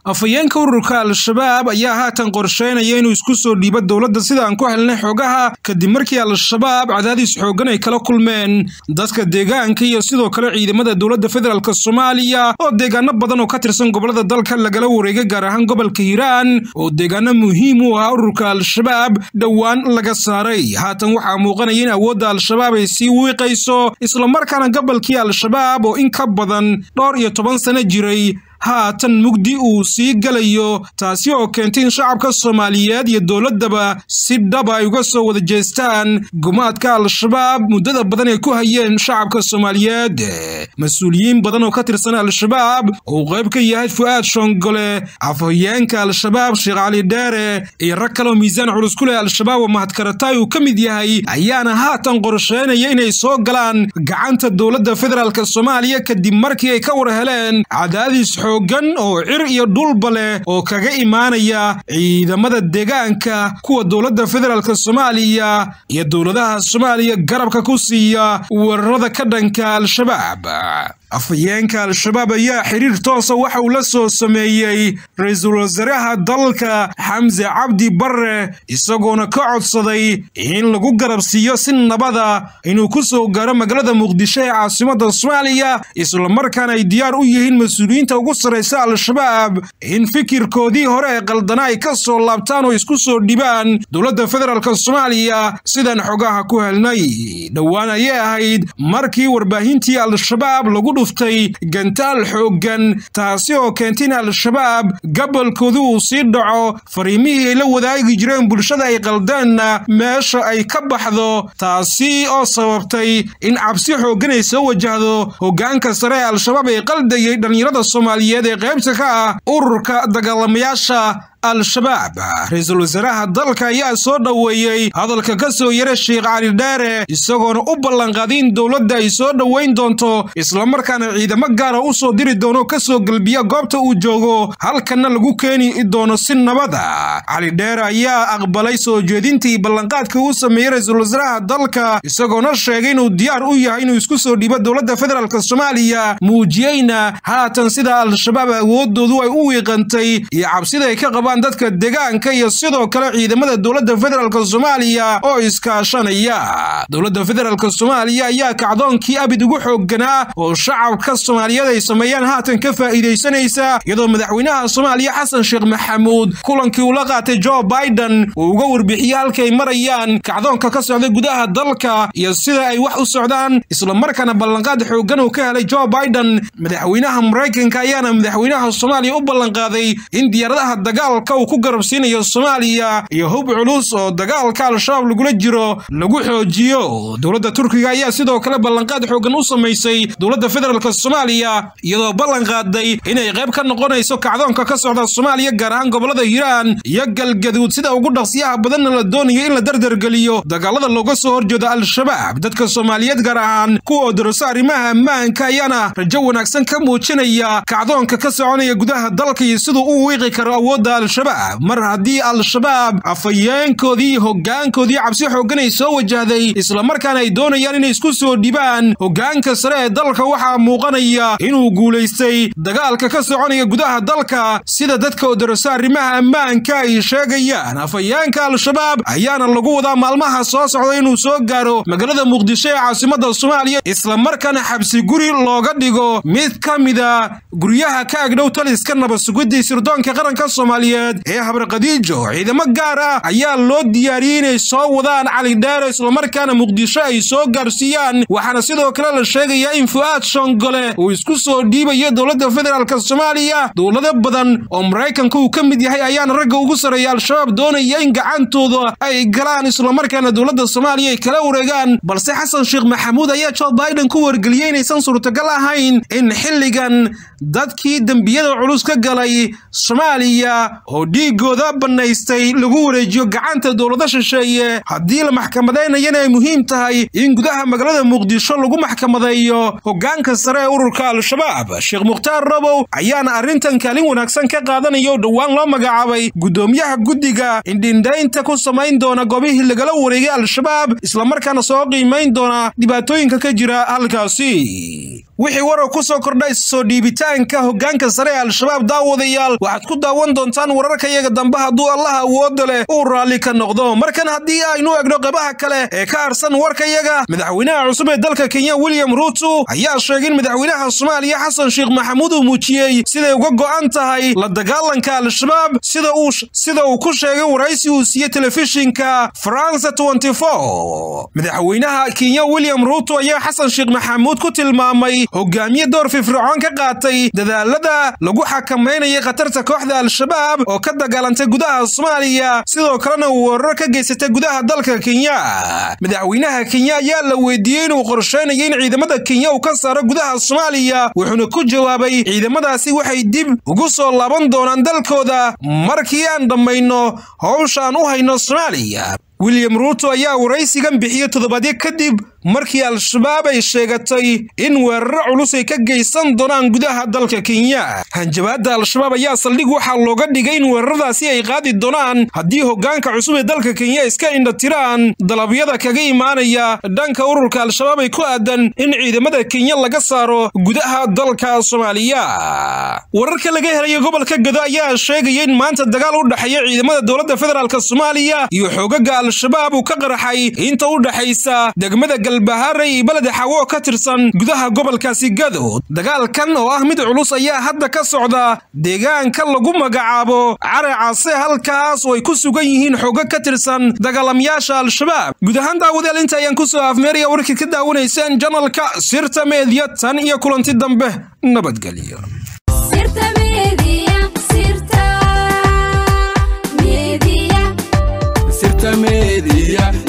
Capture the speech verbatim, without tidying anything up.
afayeenka ururka al-shabaab ayaa haatan qorsheynaya inuu isku soo dhiibo dowladda sida aan ku helnay xogaha kadib markii al-shabaab cadaadis xoogan ay kala kulmeen dadka deegaanka iyo sidoo kale ciidamada dowladda federaalka Soomaaliya oo deegaano badan oo ka tirsan gobolada dalka lagala wareegay gaar ahaan gobolka Hiiraan oo deegaano muhiim u ah ururka al-shabaab dhawaan laga saaray. haatan waxaa muuqanaya in awoodda al-shabaab ay sii wiiqayso isla markaana gobolkii al-shabaab oo in ka badan dhowr iyo toban sano jiray haatan mugdi uu sii galayo, taasi oo keentay in shacabka Soomaaliyeed iyo dowladaba si dhab ay uga soo wada jeestaan gumaadka al-shabaab muddada badan ay ku hayeen shacabka Soomaaliyeed. mas'uuliyiin badan oo ka tirsan al-shabaab oo qayb ka yahay Fuaad Shongole, afhayeenka al-shabaab Sheekh Cali Dheere iyo rag kale oo miisaan culus ku leh al-shabaab oo mahadkaratay uu ka mid yahay ayaana haatan qorsheynaya inay soo galaan gacanta dowladda federaalka Soomaaliya kadib markii ay ka war heleen cadaadis xooggan oo cir iyo dhulba leh oo kaga imaanaya ciidamada deegaanka kuwa dowladda federaalka Soomaaliya iyo dowladaha Soomaaliya garabka ku siiya weerarada ka dhanka al-shabaab. afayeenka al-shabaab ayaa xiriir toos ah waxa uu la soo sameeyay ra'iisul wasaaraha dalka Xamse Cabdi Barre isagoona ka codsaday in lagu garab siiyo si nabada inuu ku soo gaaro magaalada Muqdisho ee caasimadda Soomaaliya isla markaana ay diyaar u yihiin mas'uuliyiinta ugu sareysa al-shabaab in fikirkoodii hore ee qaldana ay ka soo laabtaan oo isku soo dhibaan dowladda federaalka Soomaaliya sidan xogaha ku helnay. dhawaan ayay ahayd markii warbaahintii al-shabaab lagu dhuftay gantaal xooggan taasi oo keentay in al-shabaab gobolkoodu uu sii dhaco fariimihii ay la wadaagi jireen bulshada ay qaldaanna meesha ay ka baxdo, taasi oo sababtay in cabsi xooggan ay soo wajahdo hoggaanka sare ee al-shabaab ay qaldayay dhalinyarada Soomaaliyeed ee qaybta ka ah ururka dagaalamayaasha al-shabaab. ra'iisul wasaaraha dalka ayaa soo dhaweeyay hadalka ka soo yaray Sheekh Cali Dheere isagoona u ballan qaaday in dowladda ay soo dhaweyn doonto isla markaana ciidamo gaar ah u soo diri doono ka soo galbiya goobta uu joogo halkana lagu keeni doono si nabada. Cali Dheere ayaa aqbalay soo jeedintii ballanqaadka uu sameeyay ra'iisul wasaaraha dalka isagoona sheegay inuu diyaar u yahay inuu isku soo dhiibo dowladda federaalka Soomaaliya muujiyayna haatan sida al-shabaab awoodoodu ay u wiiqantay iyo cabsida ay ka qabaan dadka deegaanka iyo sidoo kale ciidamada dowladda federaalka Soomaaliya oo iskaashanaya. dowladda federaalka Soomaaliya ayaa kacdoonkii abid ugu xoogganaa oo shacabka Soomaaliyeed ay sameeyaan haatan ka faa'iideysanaysa iyadoo madaxweynaha Soomaaliya Xasan Sheekh Maxamuud kulankii uu la qaatay Joe Biden uu uga warbixiyay halka ay marayaan kacdoonka ka socda gudaha dalka iyo sida ay wax u socdaan isla markaana ballanqaad xooggan uu ka helay Joe Biden. madaxweynaha Mareykanka ayaana madaxweynaha Soomaaliya u ballanqaaday in diyaaradaha dagaal uu ku garab siinayo Soomaaliya iyo hub culus oo dagaalka al-shabaab lagula jiro lagu xoojiyo. dowladda Turkiga ayaa sidoo kale ballanqaad xooggan u sameysay dowladda federaalka Soomaaliya iyadoo ballanqaaday inay qayb ka noqonayso kacdoonka ka socda Soomaaliya gaar ahaan gobolada Hiiraan iyo Galgaduud sida ugu dhaqsiyaha badan la doonayo in la dardargeliyo dagaalada looga soo horjeedo al-shabaab. dadka Soomaaliyeed gaar ahaan kuwa darasa arrimaha ammaanka ayaana rajo wanaagsan ka muujinaya kacdoonka ka soconaya gudaha dalka iyo sidoo uu wiiqi karo awoodda al-shabaab mar haddii al-shabaab afayeenkoodii hoggaankoodii cabsi xooggan ay soo wajahday isla markaana ay doonayaan inay isku soo dhibaan hoggaanka sare ee dalka waxaa muuqanaya inuu guulaystay dagaalka ka soconaya gudaha dalka sida dadka oo darasa arrimaha ammaanka ay sheegayaan. afayeenka al-shabaab ayaana lagu wadaa maalmaha soo socda inuu soo gaaro magaalada Muqdisho ee caasimadda Soomaaliya isla markaana xabsi guri looga dhigo mid ka mida guryaha ka agdhow taliska nabad sugidda sirdoonka qaranka Soomaaliyeed ee Habar Qadiijo. ciidamo gaar ah ayaa loo diyaariyay inay soo wadaan Cali Dheere isla markaana Muqdisho ay soo gaarsiiyaan waxaana sidoo kale la sheegayaa in Fuaad Shongole uu isku soo dhiibayo dowladda federaalka Soomaaliya. dowlado badan oo Mareykanka uu ka mid yahay ayaana ragga ugu sareeya al-shabaab doonaya in gacantooda ay galaan isla markaana dowladda Soomaaliya ay kala wareegaan balse Xasan Sheekh Maxamuud ayaa Joe Biden ku wargeliyay inaysan suurtagal ahayn in xilligan dadkii dambiyada culus ka galay Soomaaliya oo dhiigooda banaystay lagu wareejiyo gacanta dowladda shisheeye haddii la maxkamadeynayana ay muhiim tahay in gudaha magaalada Muqdisho lagu maxkamadeeyo hoggaanka sare ee ururka al-shabaab. Sheekh Mukhtaar Robow ayaana arrintan kaalin wanaagsan ka qaadanaya oo dhawaan loo magacaabay gudoomiyaha guddiga indhindaynta ku samayn doona goobihii lagala wareegay al-shabaab isla markaana soo qiimeyn doona dhibaatooyinka ka jira halkaasi. wixii warar ku soo kordhay soo dhiibitaanka hoggaanka sare ee al-shabaab daawadayaal waxaad ku daawan doontaan wararka iyaga dambe hadduu allaha awoodda leh uu raalli ka noqdo markan haddii aynu egno qaybaha kale ee ka harsan warka iyaga madaxweynaha cusub ee dalka Kenya William Ruto ayaa sheegay in madaxweynaha Soomaaliya Xasan Sheekh Maxamuud uu muujiyay sida uga go'an tahay la dagaalanka al-shabaab sida uu sida uu ku sheegay waraysi uu siiyay telefishinka France twenty-four madaxweynaha Kenya William Ruto ayaa Xasan Sheekh Maxamuud ku tilmaamay hogaamiye door firfircoon ka qaatay dadaalada lagu xakameeyay khatarta kooxda al-shabaab oo ka dagaalantay gudaha Soomaaliya sidoo kalena uu warar ka geysatay gudaha dalka Kenya madaxweynaha Kenya ayaa la weydiiyay inuu qorsheynayo in ciidamada Kenya uu ka saaro gudaha Soomaaliya wuxuuna ku jawaabay ciidamadaasi waxay dib ugu soo laaban doonaan dalkooda markii aan dhamayno hawshan u hayno Soomaaliya William Ruto ayaa waraysigan bixiyay toddobaadyo kadib markii al-shabaab ay sheegatay in weerar culus ay ka geysan doonaan gudaha dalka Kenya hanjabaadda al-shabaab ayaa saldhig waxa looga dhigay in weeraradaasi ay qaadi doonaan haddii hoggaanka cusub ee dalka Kenya iska indhatiraan dalabyada kaga imaanaya dhanka ururka al-shabaab ay ku aadan in ciidamada Kenya laga saaro gudaha dalka Soomaaliya wararka laga helay gobolka Gado ayaa sheegay in maanta dagaal u dhaxeeya ciidamada dawladda federaalka Soomaaliya iyo xoogagga al-shabaab uu ka qarxay inta u dhaxaysa degmada Galbahaare iyo balad Xawo ka tirsan gudaha gobolkaasi Gado dagaalkan oo ah mid culus ayaa hadda ka socda deegaanka lagu magacaabo Caracaase halkaas oo ay ku sugan yihiin xoogag ka tirsan dagaalamayaasha al-shabaab gudahan daawadayaal inta ayaan ku soo afmeeraya warkii ka daawanaysaan channelka Sirta Media tan iyo kulanti dambe nabadgelyo Sirta Media Sirta Media Sirta Media